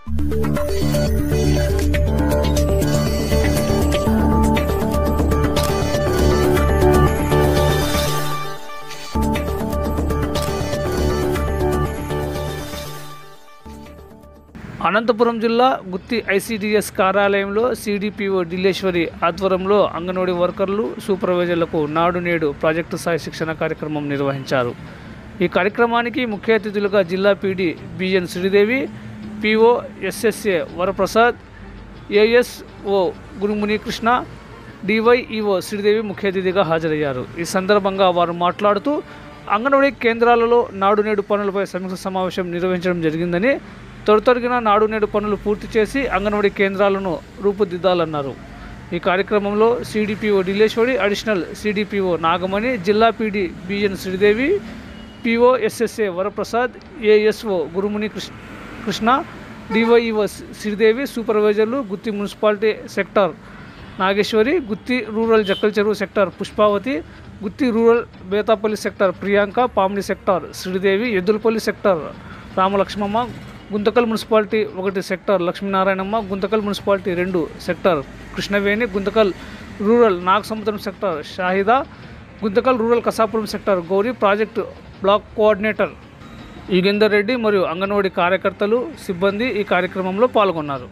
అనంతపురం జిల్లా గుత్తి icds కార్యాలయంలో CDPO ఢిల్లేశ్వరి ఆధ్వర్యంలో అంగన్వాడీ వర్కర్లు సూపర్వైజర్లకు నాడు నేడు ప్రాజెక్టు స్థాయి శిక్షణ కార్యక్రమం నిర్వహించారు। ఈ కార్యక్రమానికి ముఖ్య అతిథులుగా జిల్లా PD BN Sridevi, PO SSA Varaprasad, ASO Gurumunikrishna, DYEO Sridevi ముఖ్య అతిథిగా హాజరయ్యారు। ఈ సందర్భంగా వారు మాట్లాడుతూ అంగన్వాడీ కేంద్రాలలో నాడు నేడు పనులపై సమీక్ష సమావేశం నిర్వహించడం జరిగిందని, త్వరితగిన నాడు నేడు పనులు పూర్తి చేసి అంగన్వాడీ కేంద్రాలను రూపుదిద్దాలన్నారు। ఈ కార్యక్రమంలో CDPO Dilleswari, additional CDPO Nagamani, జిల్లా PD BN Sridevi, PO SSA Varaprasad, ASO Gurumuni Krishna, DYEO Sridevi, సూపర్వైజర్లు Gutti municipality sector Nageswari, Gutti rural Jakkal Cheruvu sector Pushpavathi, Gutti rural Bethapalli sector Priyanka, Pamidi sector Sridevi, Yeddulapalli sector Ramalakshmamma, Guntakal municipality 1 sector Lakshminarayanamma, Guntakal municipality 2 sector Krishnaveni, Guntakal rural Nagasamudram sector Shahida, Guntakal rural Kasapuram sector Gowri, project block coordinator Yugender Reddy మరియు అంగన్వాడీ కార్యకర్తలు సిబ్బంది ఈ కార్యక్రమంలో పాల్గొన్నారు।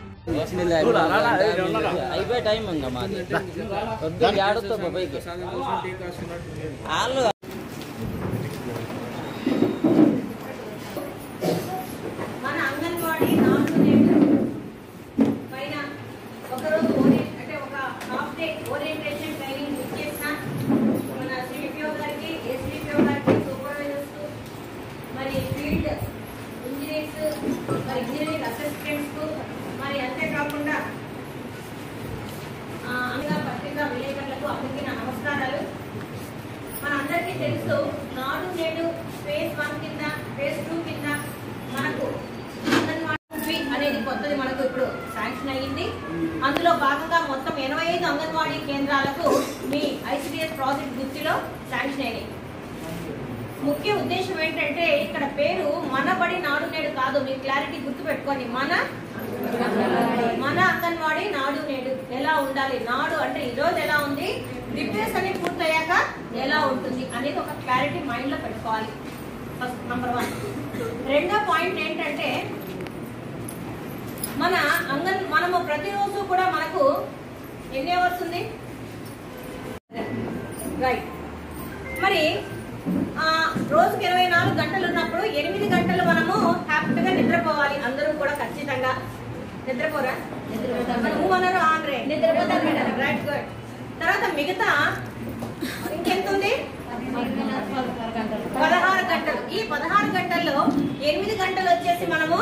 ఇంజనీరింగ్ అసిస్టెంట్స్ మరి అంతేకాకుండా పత్రికా విలేకరులకు అందరికీ నా నమస్కారాలు। మనందరికీ తెలుసు నాడు నేడు ఫేజ్ 1 కింద, ఫేజ్ 2 కింద మనకు అంగన్వాడీ అనేది కొత్తది మనకు ఇప్పుడు శాంక్షన్ అయ్యింది। అందులో భాగంగా మొత్తం 85 అంగన్వాడీ కేంద్రాలకు మీ icds ప్రాజెక్ట్ గుర్తిలో శాంక్షన్ అయినాయి। ముఖ్య ఉద్దేశం ఏంటంటే ఇక్కడ పేరు మన బడి నాడు నేడు కాదు, మీరు క్లారిటీ గుర్తు పెట్టుకోండి, మన అంగన్వాడీ నాడు నేడు ఎలా ఉండాలి, నాడు అంటే ఈరోజు ఎలా ఉంది, రిపేర్స్ అన్ని పూర్తయ్యాక ఎలా ఉంటుంది అనేది ఒక క్లారిటీ మైండ్ లో పెట్టుకోవాలి। First number 1। రెండో పాయింట్ ఏంటంటే మనము ప్రతిరోజు కూడా మనకు ఎన్ని అవర్స్ ఉంది, రైట్, మరి రోజుకి 24 గంటలు ఉన్నప్పుడు 8 గంటలు మనము హ్యాపీగా నిద్రపోవాలి, అందరూ కూడా ఖచ్చితంగా నిద్రపోరా, మనరు ఆన్రే నిద్రపోతారు, రైట్, గుడ్। తర్వాత మిగతా ఇంకెంత ఉంది, 16 గంటలు। ఈ 16 గంటల్లో 8 గంటలు వచ్చేసి మనము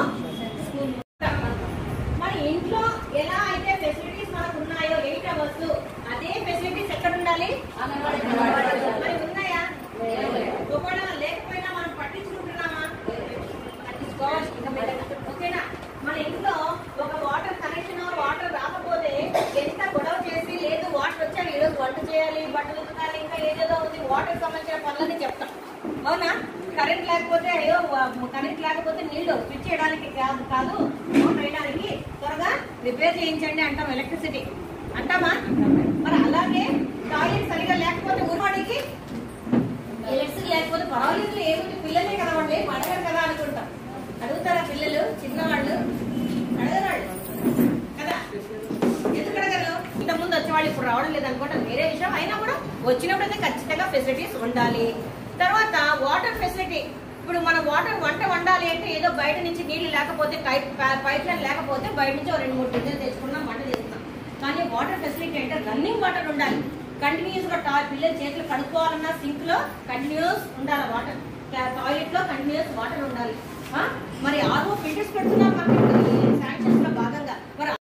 మరి ఇంట్లో ఎలా అయితే ఫెసిలిటీస్ మనకు ఉన్నాయో 8 అవర్స్, అదే ఫెసిలిటీస్ ఎక్కడ ఉండాలి, మరి ఉన్నాయా, ఒకవేళ లేకపోయినా మనం పట్టించుకుంటున్నామా, పట్టించుకోవాలి, ఓకేనా। మన ఇంట్లో ఒక వాటర్ కనెక్షన్ వాటర్ రాకపోతే ఎంత గొడవ చేసి, లేదు వాటర్ వచ్చాక ఈరోజు వంట చేయాలి, బట్టలు ఉతకాలి, ఇంకా ఏదేదో ఉంది వాటర్ సంబంధించిన పనులని చెప్తాం, అవునా। కరెంట్ లేకపోతే అయ్యో కరెంట్ లేకపోతే నీళ్లు స్విచ్ చేయడానికి కాదు మోటార్ వేయడానికి త్వరగా రిపేర్ చేయించండి అంటాం, ఎలక్ట్రిసిటీ అంటామా। మరి అలాగే టాయిలెట్ సరిగా లేకపోతే ఊరువాడికి ఎలక్ట్రిసిటీ లేకపోతే పర్వాలేదు, ఏమిటి పిల్లలే కదా వాళ్ళు ఏం అడగరు కదా అనుకుంటాం, అడుగుతారా పిల్లలు, చిన్నవాళ్ళు అడగరాళ్ళు కదా, ఎందుకు అడగరు, ఇంతకుముందు వచ్చేవాళ్ళు ఇప్పుడు రావడం లేదనుకోండి, వేరే విషయం, అయినా కూడా వచ్చినప్పుడైతే ఖచ్చితంగా ఫెసిలిటీస్ ఉండాలి। తర్వాత వాటర్ ఫెసిలిటీ, ఇప్పుడు మనం వంట వండాలి అంటే ఏదో బయట నుంచి నీళ్లు లేకపోతే పైప్ లైన్ లేకపోతే బయట నుంచి 2-3 గిన్నెలు తెచ్చుకున్నాం, వంట చేస్తాం, కానీ వాటర్ ఫెసిలిటీ అంటే రన్నింగ్ వాటర్ ఉండాలి, కంటిన్యూస్ గా పిల్లలు చేతులు కడుక్కోవాలన్నా సింక్ లో కంటిన్యూస్ ఉండాలి వాటర్, టాయిలెట్ లో కంటిన్యూస్ వాటర్ ఉండాలి। మరి ఆర్ఓ ఫిల్టర్స్ పెడుతున్నారు మనకి శాంక్షన్స్ లో భాగంగా, మరి